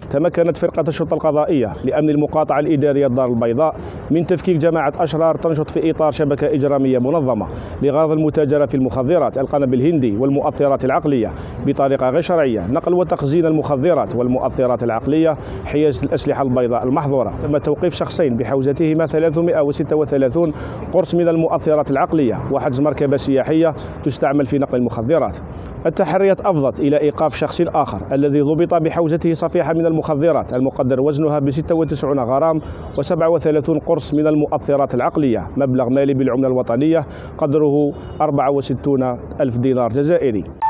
تمكنت فرقة الشرطة القضائية لأمن المقاطعة الإدارية الدار البيضاء من تفكيك جماعة أشرار تنشط في إطار شبكة إجرامية منظمة لغرض المتاجرة في المخدرات، القنب الهندي والمؤثرات العقلية بطريقة غير شرعية، نقل وتخزين المخدرات والمؤثرات العقلية، حيازة الأسلحة البيضاء المحظورة. تم توقيف شخصين بحوزتهما 336 قرص من المؤثرات العقلية وحجز مركبة سياحية تستعمل في نقل المخدرات. التحريات أفضت إلى إيقاف شخص آخر الذي ضبط بحوزته صفيحة من المخدرات المقدر وزنها ب 96 غرام و37 قرص من المؤثرات العقلية، مبلغ مالي بالعملة الوطنية قدره 64 ألف دينار جزائري.